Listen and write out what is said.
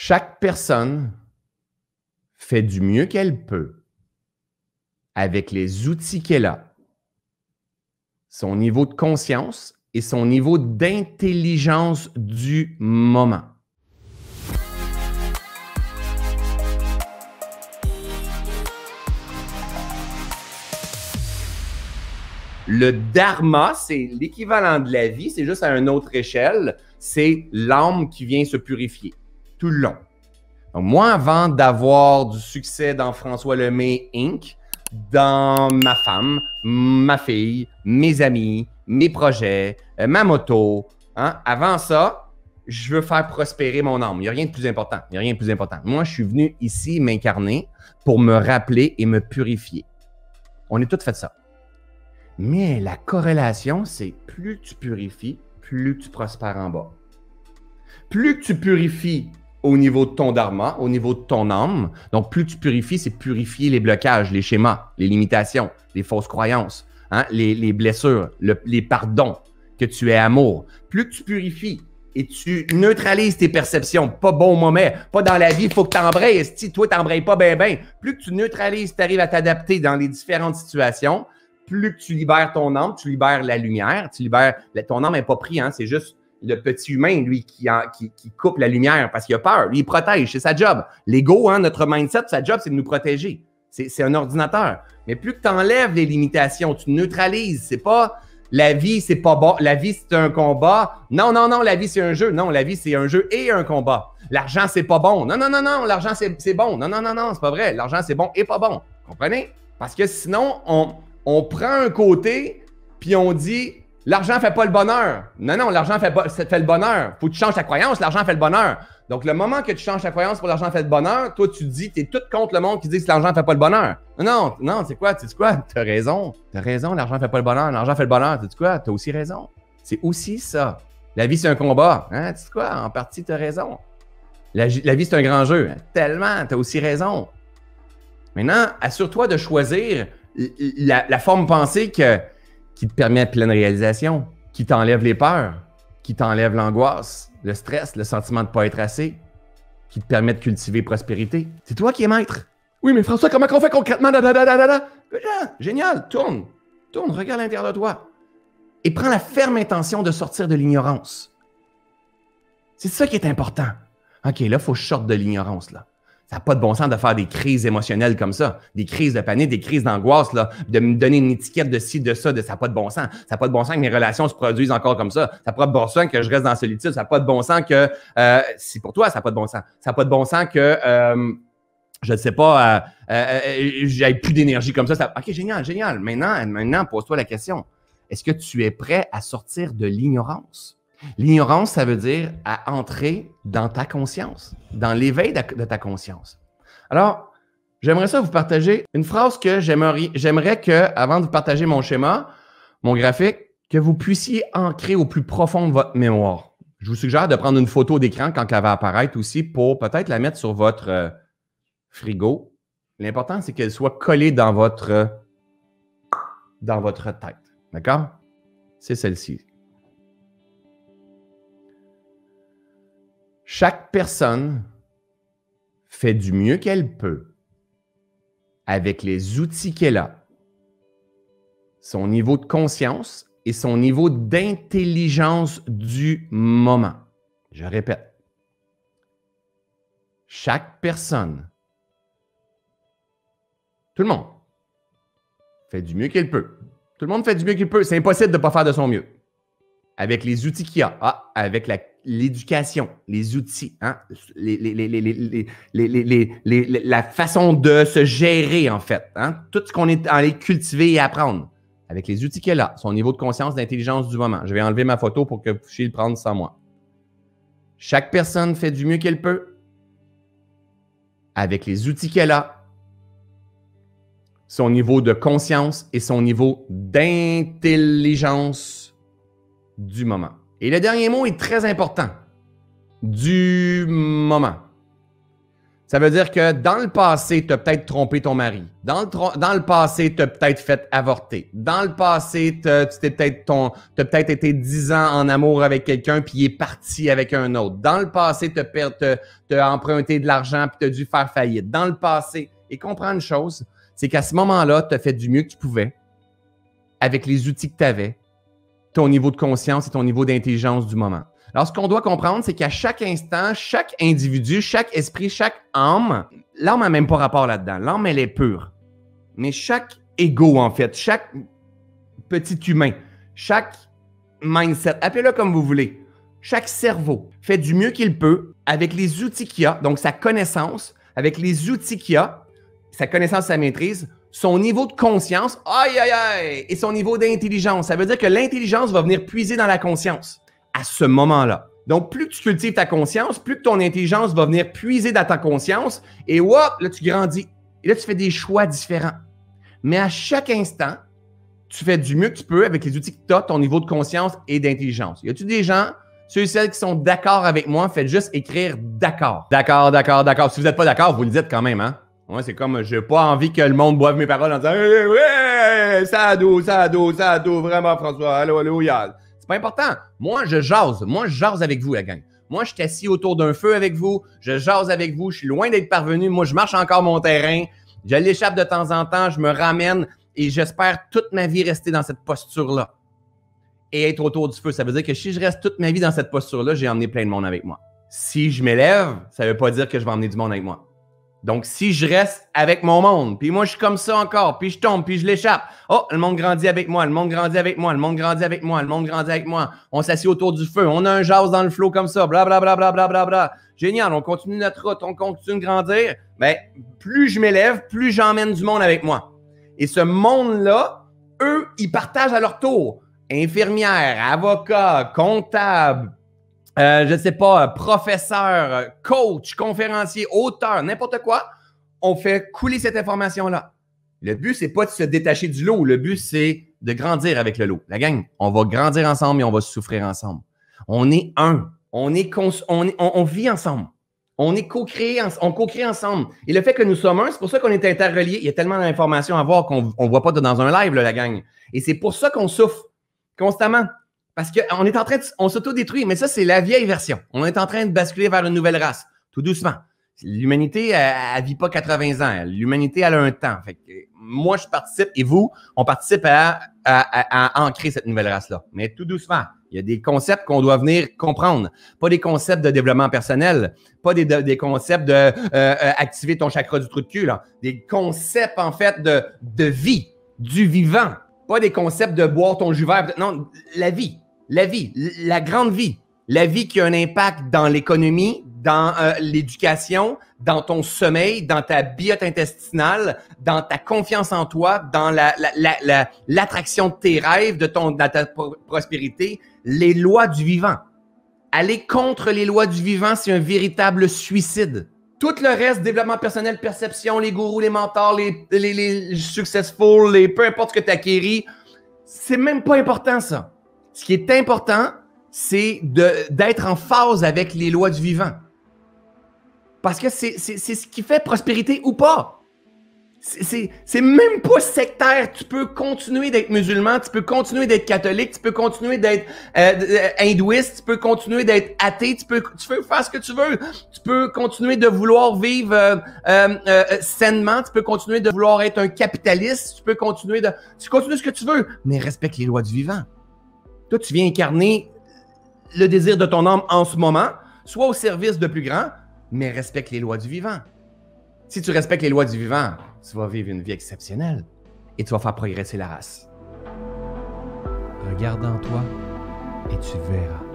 Chaque personne fait du mieux qu'elle peut avec les outils qu'elle a, son niveau de conscience et son niveau d'intelligence du moment. Le dharma, c'est l'équivalent de la vie, c'est juste à une autre échelle. C'est l'âme qui vient se purifier tout le long. Donc, moi, avant d'avoir du succès dans François Lemay Inc., dans ma femme, ma fille, mes amis, mes projets, ma moto, avant ça, je veux faire prospérer mon âme. Il n'y a rien de plus important. Il n'y a rien de plus important. Moi, je suis venu ici m'incarner pour me rappeler et me purifier. On est tous fait ça. Mais la corrélation, c'est plus tu purifies, plus tu prospères en bas. Plus tu purifies au niveau de ton dharma, au niveau de ton âme, donc plus tu purifies, c'est purifier les blocages, les schémas, les limitations, les fausses croyances, les blessures, les pardons, que tu es amour. Plus tu purifies et tu neutralises tes perceptions, pas bon moment, pas dans la vie, il faut que tu embrayes. Si toi, tu n'embrayes pas bien, plus que tu neutralises, tu arrives à t'adapter dans les différentes situations, plus que tu libères ton âme, tu libères la lumière, ton âme n'est pas pris, c'est juste le petit humain, lui, qui coupe la lumière parce qu'il a peur. Lui, il protège, c'est sa job. L'ego, notre mindset, sa job, c'est de nous protéger. C'est un ordinateur. Mais plus que tu enlèves les limitations, tu neutralises. C'est pas la vie, c'est pas bon. La vie, c'est un combat. Non, la vie, c'est un jeu. Non, la vie, c'est un jeu et un combat. L'argent, c'est pas bon. Non, l'argent, c'est bon. Non, c'est pas vrai. L'argent, c'est bon et pas bon. Comprenez? Parce que sinon, on prend un côté, puis on dit l'argent ne fait pas le bonheur. Non, l'argent fait le bonheur. Faut que tu changes ta croyance, l'argent fait le bonheur. Donc, le moment que tu changes ta croyance pour l'argent fait le bonheur, toi, tu dis, tu es tout contre le monde qui dit que l'argent ne fait pas le bonheur. Non, c'est quoi? Tu sais quoi? Tu as raison. Tu as raison, l'argent ne fait pas le bonheur. L'argent fait le bonheur. Tu sais quoi? Tu as aussi raison. C'est aussi ça. La vie, c'est un combat. Tu sais quoi? En partie, tu as raison. La vie, c'est un grand jeu. Tellement, tu as aussi raison. Maintenant, assure-toi de choisir la forme pensée qui te permet de pleine réalisation, qui t'enlève les peurs, qui t'enlève l'angoisse, le stress, le sentiment de ne pas être assez, qui te permet de cultiver prospérité. C'est toi qui es maître. Oui, mais François, comment on fait concrètement? Génial, tourne, regarde à l'intérieur de toi. Et prends la ferme intention de sortir de l'ignorance. C'est ça qui est important. OK, là, il faut que je sorte de l'ignorance, là. Ça n'a pas de bon sens de faire des crises émotionnelles comme ça, des crises de panique, des crises d'angoisse, là, de me donner une étiquette de ci, de ça, ça n'a pas de bon sens. Ça n'a pas de bon sens que mes relations se produisent encore comme ça. Ça n'a pas de bon sens que je reste dans la solitude. Ça n'a pas de bon sens que, si pour toi, ça n'a pas de bon sens. Ça n'a pas de bon sens que, je ne sais pas, j'avais plus d'énergie comme ça. OK, génial. Maintenant, pose-toi la question. Est-ce que tu es prêt à sortir de l'ignorance? L'ignorance, ça veut dire à entrer dans ta conscience, dans l'éveil de ta conscience. Alors, j'aimerais ça vous partager une phrase que j'aimerais que, avant de vous partager mon schéma, mon graphique, que vous puissiez ancrer au plus profond de votre mémoire. Je vous suggère de prendre une photo d'écran quand elle va apparaître aussi pour peut-être la mettre sur votre frigo. L'important, c'est qu'elle soit collée dans votre tête. D'accord? C'est celle-ci. Chaque personne fait du mieux qu'elle peut avec les outils qu'elle a, son niveau de conscience et son niveau d'intelligence du moment. Je répète. Chaque personne, tout le monde, fait du mieux qu'elle peut. Tout le monde fait du mieux qu'il peut. C'est impossible de ne pas faire de son mieux. Avec les outils qu'il y a, avec l'éducation, les outils, la façon de se gérer, en fait. Tout ce qu'on est allé cultiver et apprendre. Avec les outils qu'elle a, son niveau de conscience, d'intelligence du moment. Je vais enlever ma photo pour que vous puissiez le prendre sans moi. Chaque personne fait du mieux qu'elle peut avec les outils qu'elle a, son niveau de conscience et son niveau d'intelligence du moment. Et le dernier mot est très important. Du moment. Tu Ça veut dire que dans le passé, tu as peut-être trompé ton mari. Dans le passé, tu as peut-être fait avorter. Dans le passé, tu as peut-être été 10 ans en amour avec quelqu'un puis il est parti avec un autre. Dans le passé, tu as emprunté de l'argent puis tu as dû faire faillite. Dans le passé, et comprends une chose, c'est qu'à ce moment-là, tu as fait du mieux que tu pouvais avec les outils que tu avais, ton niveau de conscience et ton niveau d'intelligence du moment. Alors, ce qu'on doit comprendre, c'est qu'à chaque instant, chaque individu, chaque esprit, chaque âme, l'âme n'a même pas rapport là-dedans. L'âme, elle est pure. Mais chaque ego, en fait, chaque petit humain, chaque mindset, appelez-le comme vous voulez, chaque cerveau fait du mieux qu'il peut avec les outils qu'il a, donc sa connaissance, avec les outils qu'il a, sa connaissance, sa maîtrise, son niveau de conscience, aïe, aïe, aïe, et son niveau d'intelligence. Ça veut dire que l'intelligence va venir puiser dans la conscience à ce moment-là. Donc, plus que tu cultives ta conscience, plus que ton intelligence va venir puiser dans ta conscience et hop, là, tu grandis. Et là, tu fais des choix différents. Mais à chaque instant, tu fais du mieux que tu peux avec les outils que tu as, ton niveau de conscience et d'intelligence. Y a-t-il des gens, ceux et celles qui sont d'accord avec moi, faites juste écrire d'accord. D'accord, d'accord, d'accord. Si vous n'êtes pas d'accord, vous le dites quand même, hein? Ouais, c'est comme, j'ai pas envie que le monde boive mes paroles en disant ouais, ça a dos, vraiment, François, alléluia. C'est pas important. Moi, je jase avec vous, la gang. Moi, je suis assis autour d'un feu avec vous, je jase avec vous, je suis loin d'être parvenu. Moi, je marche encore mon terrain, je l'échappe de temps en temps, je me ramène et j'espère toute ma vie rester dans cette posture-là. Et être autour du feu, ça veut dire que si je reste toute ma vie dans cette posture-là, j'ai emmené plein de monde avec moi. Si je m'élève, ça veut pas dire que je vais emmener du monde avec moi. Donc, si je reste avec mon monde, puis moi, je suis comme ça encore, puis je tombe, puis je l'échappe. Oh, le monde grandit avec moi, le monde grandit avec moi, le monde grandit avec moi, le monde grandit avec moi. On s'assied autour du feu, on a un jase dans le flot comme ça, blablabla, blablabla. Bla, bla, bla. Génial, on continue notre route, on continue de grandir. Bien, plus je m'élève, plus j'emmène du monde avec moi. Et ce monde-là, eux, ils partagent à leur tour. Infirmières, avocats, comptables, je ne sais pas, professeur, coach, conférencier, auteur, n'importe quoi, on fait couler cette information-là. Le but, c'est pas de se détacher du lot. Le but, c'est de grandir avec le lot. La gang, on va grandir ensemble et on va souffrir ensemble. On est un. On vit ensemble. On est on co-crée ensemble. Et le fait que nous sommes un, c'est pour ça qu'on est interreliés. Il y a tellement d'informations à voir qu'on ne voit pas dans un live, là, la gang. Et c'est pour ça qu'on souffre constamment. Parce qu'on est en train on s'auto-détruit, mais ça, c'est la vieille version. On est en train de basculer vers une nouvelle race, tout doucement. L'humanité, elle vit pas 80 ans. L'humanité, elle a un temps. Fait que moi, je participe et vous, on participe à ancrer cette nouvelle race-là. Mais tout doucement. Il y a des concepts qu'on doit venir comprendre. Pas des concepts de développement personnel, pas des concepts de activer ton chakra du trou de cul, là. Des concepts, en fait, de vie, du vivant. Pas des concepts de boire ton jus vert. Non, la vie, la grande vie. La vie qui a un impact dans l'économie, dans l'éducation, dans ton sommeil, dans ta biote intestinale, dans ta confiance en toi, dans l'attraction de tes rêves, dans ta prospérité, les lois du vivant. Aller contre les lois du vivant, c'est un véritable suicide. Tout le reste, développement personnel, perception, les gourous, les mentors, les successful, peu importe ce que tu acquéris, c'est même pas important ça. Ce qui est important, c'est d'être en phase avec les lois du vivant. Parce que c'est ce qui fait prospérité ou pas. C'est même pas sectaire. Tu peux continuer d'être musulman, tu peux continuer d'être catholique, tu peux continuer d'être hindouiste, tu peux continuer d'être athée, tu peux faire ce que tu veux. Tu peux continuer de vouloir vivre sainement, tu peux continuer de vouloir être un capitaliste, tu continues ce que tu veux, mais respecte les lois du vivant. Toi, tu viens incarner le désir de ton âme en ce moment, soit au service de plus grand, mais respecte les lois du vivant. Si tu respectes les lois du vivant, tu vas vivre une vie exceptionnelle et tu vas faire progresser la race. Regarde en toi et tu verras.